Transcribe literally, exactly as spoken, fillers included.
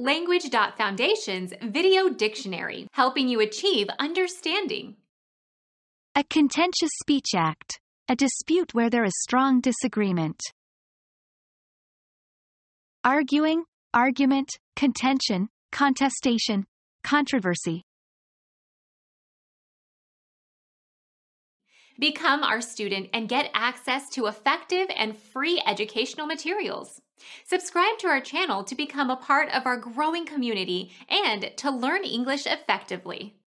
Language.Foundation's Video Dictionary, helping you achieve understanding. A contentious speech act. A dispute where there is strong disagreement. Arguing, argument, contention, contestation, controversy. Become our student and get access to effective and free educational materials. Subscribe to our channel to become a part of our growing community and to learn English effectively.